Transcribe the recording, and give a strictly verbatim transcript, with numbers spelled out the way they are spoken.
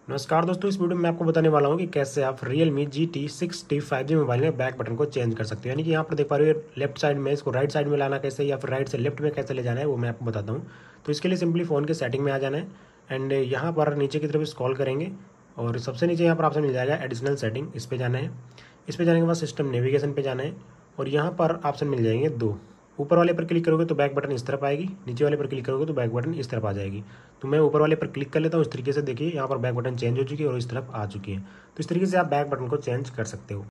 नमस्कार दोस्तों, इस वीडियो में मैं आपको बताने वाला हूं कि कैसे आप Realme G T six T five G mobile में बैक बटन को चेंज कर सकते हो। यानी कि यहाँ पर देख पा रहे हो लेफ्ट साइड में इसको राइट साइड में लाना कैसे या फिर राइट से लेफ्ट में कैसे ले जाना है वो मैं आपको बताता हूँ। तो इसके लिए सिंपली फ़ोन के सेटिंग में आ जाना है एंड यहाँ पर नीचे की तरफ स्क्रॉल करेंगे और सबसे नीचे यहाँ पर ऑप्शन मिल जाएगा एडिशनल सेटिंग, इस पर जाना है। इस पर जाने के बाद सिस्टम नेविगेशन पे जाना है और यहाँ पर ऑप्शन मिल जाएंगे दो। ऊपर वाले पर क्लिक करोगे तो बैक बटन इस तरफ आएगी, नीचे वाले पर क्लिक करोगे तो बैक बटन इस तरफ आ जाएगी। तो मैं ऊपर वाले पर क्लिक कर लेता हूँ। इस तरीके से देखिए यहाँ पर बैक बटन चेंज हो चुकी है और इस तरफ आ चुकी है। तो इस तरीके से आप बैक बटन को चेंज कर सकते हो।